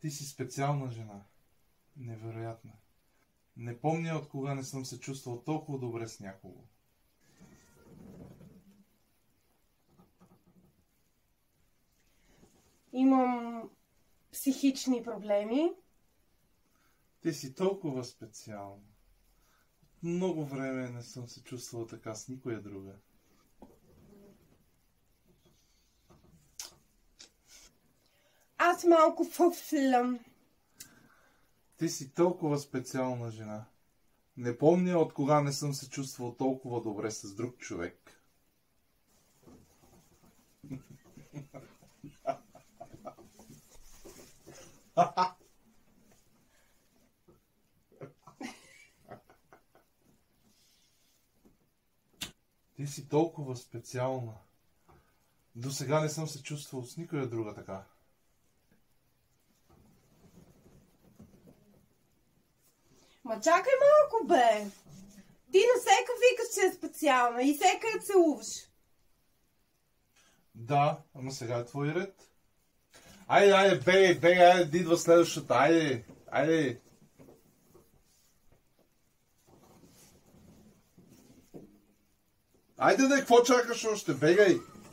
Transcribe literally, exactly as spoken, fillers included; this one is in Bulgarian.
Ти си специална жена. Невероятна. Не помня от кога не съм се чувствал толкова добре с някого. Имам психични проблеми. Ти си толкова специална. От много време не съм се чувствала така с никоя друга. Аз малко фъфлям. Ти си толкова специална жена. Не помня от кога не съм се чувствал толкова добре с друг човек. Ти си толкова специална. До сега не съм се чувствал с никоя друга така. Ма чакай малко, бе! Ти на всека викаш, че е специална и всека я целуваш. Да, ама сега е твой ред. Айде, айде, бегай, бегай, айде, да идва следващата, айде, айде. Айде, да, какво чакаш още, бегай.